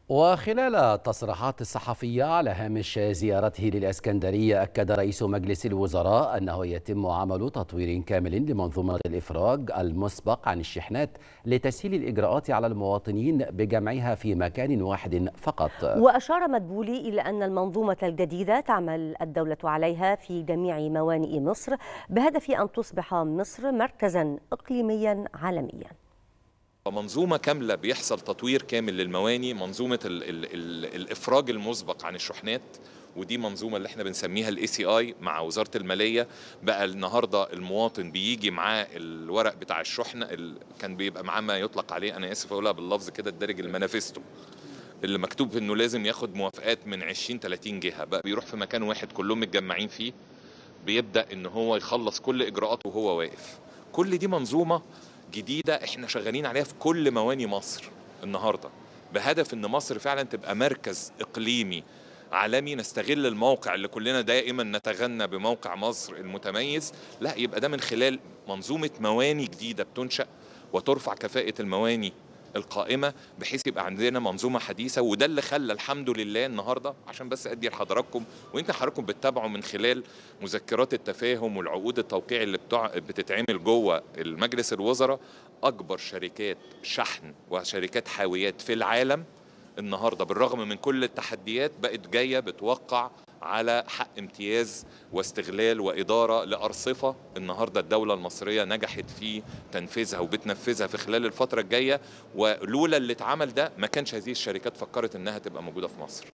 وخلال التصريحات الصحفية على هامش زيارته للإسكندرية، أكد رئيس مجلس الوزراء أنه يتم عمل تطوير كامل لمنظومة الإفراج المسبق عن الشحنات لتسهيل الإجراءات على المواطنين بجمعها في مكان واحد فقط. وأشار مدبولي إلى أن المنظومة الجديدة تعمل الدولة عليها في جميع موانئ مصر بهدف أن تصبح مصر مركزا إقليميا عالميا. منظومة كاملة بيحصل تطوير كامل للمواني، منظومة الإفراج المسبق عن الشحنات، ودي منظومة اللي احنا بنسميها الACI مع وزارة المالية. بقى النهاردة المواطن بيجي معاه الورق بتاع الشحنة، كان بيبقى معاه ما يطلق عليه، أنا آسف أقولها باللفظ كده الدارج، المانيفستو، اللي مكتوب إنه لازم ياخد موافقات من 20-30 جهة. بقى بيروح في مكان واحد كلهم متجمعين فيه، بيبدأ إن هو يخلص كل إجراءاته وهو واقف. كل دي منظومة جديدة احنا شغالين عليها في كل مواني مصر النهاردة، بهدف ان مصر فعلا تبقى مركز اقليمي عالمي. نستغل الموقع اللي كلنا دائما نتغنى بموقع مصر المتميز، لا يبقى ده من خلال منظومة مواني جديدة بتنشأ وترفع كفاءة المواني القائمة، بحيث يبقى عندنا منظومة حديثة. وده اللي خلى الحمد لله النهاردة، عشان بس أدي لحضراتكم وإنت حضراتكم بتتابعوا من خلال مذكرات التفاهم والعقود التوقيع اللي بتتعمل جوه المجلس الوزراء، أكبر شركات شحن وشركات حاويات في العالم النهاردة بالرغم من كل التحديات بقت جاية بتوقع على حق امتياز واستغلال وإدارة لأرصفة النهاردة الدولة المصرية نجحت في تنفيذها وبتنفذها في خلال الفترة الجاية. ولولا اللي اتعمل ده ما كانش هذه الشركات فكرت انها تبقى موجودة في مصر.